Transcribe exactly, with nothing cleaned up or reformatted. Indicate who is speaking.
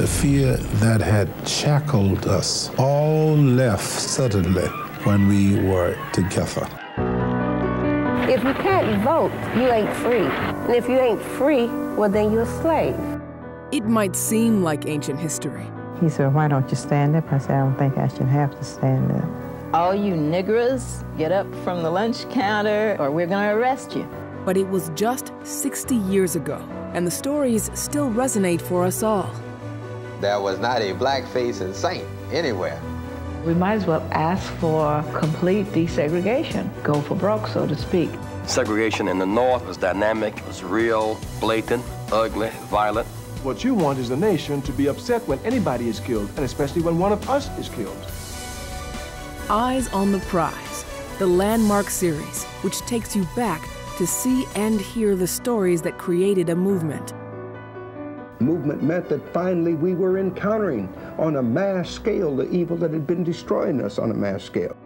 Speaker 1: the fear that had shackled us all left suddenly when we were together.
Speaker 2: If you can't vote, you ain't free. And if you ain't free, well, then you're a slave.
Speaker 3: It might seem like ancient history.
Speaker 4: He said, why don't you stand up? I said, I don't think I should have to stand up.
Speaker 5: All you niggers, get up from the lunch counter or we're gonna arrest you.
Speaker 3: But it was just sixty years ago, and the stories still resonate for us all.
Speaker 6: There was not a blackface in sight anywhere.
Speaker 7: We might as well ask for complete desegregation, go for broke, so to speak.
Speaker 8: Segregation in the North was dynamic, it was real, blatant, ugly, violent.
Speaker 9: What you want is the nation to be upset when anybody is killed, and especially when one of us is killed.
Speaker 3: Eyes on the Prize, the landmark series, which takes you back to see and hear the stories that created a movement.
Speaker 10: Movement meant that finally we were encountering on a mass scale the evil that had been destroying us on a mass scale.